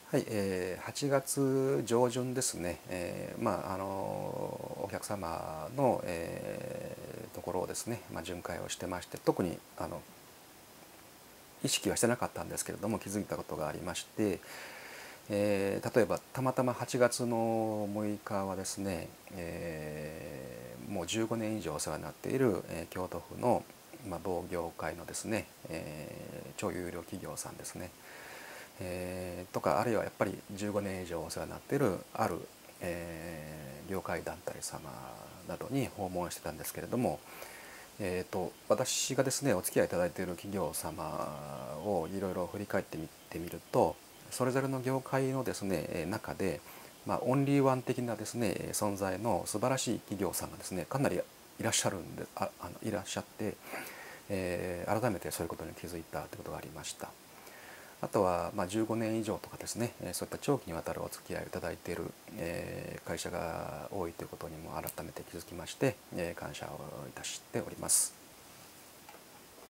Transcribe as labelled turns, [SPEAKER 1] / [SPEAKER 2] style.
[SPEAKER 1] はい、8月上旬ですね、お客様の、ところをですね、巡回をしてまして、特に意識はしてなかったんですけれども気づいたことがありまして、例えばたまたま8月の6日はですね、もう15年以上お世話になっている、京都府の、某業界のですね、超有料企業さんですね、とか、あるいはやっぱり15年以上お世話になっているある、業界団体様などに訪問してたんですけれども、私がですねお付き合いいただいている企業様をいろいろ振り返ってみてみると、それぞれの業界のですね中で、オンリーワン的なですね存在の素晴らしい企業さんがですねかなりいらっしゃるんでいらっしゃって、改めてそういうことに気づいたということがありました。あとは15年以上とかですね、そういった長期にわたるお付き合いをいただいている会社が多いということにも改めて気づきまして、感謝をいたしております。